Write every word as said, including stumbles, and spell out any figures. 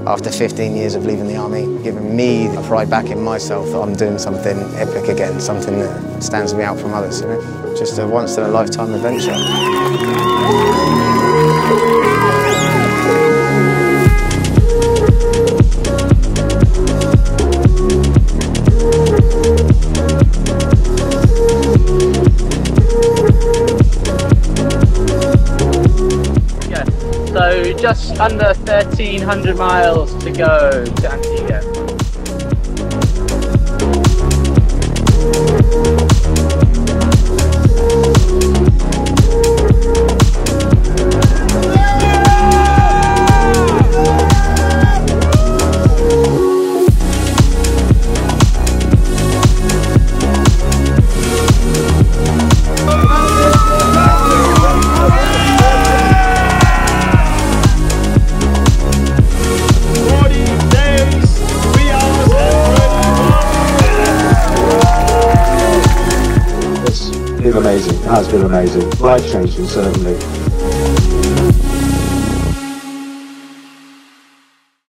after fifteen years of leaving the army, giving me a pride back in myself that I'm doing something epic again, something that stands me out from others, you know? Just a once-in-a-lifetime adventure. So just under thirteen hundred miles to go to Antigua. It's been amazing, it has been amazing, life changing certainly.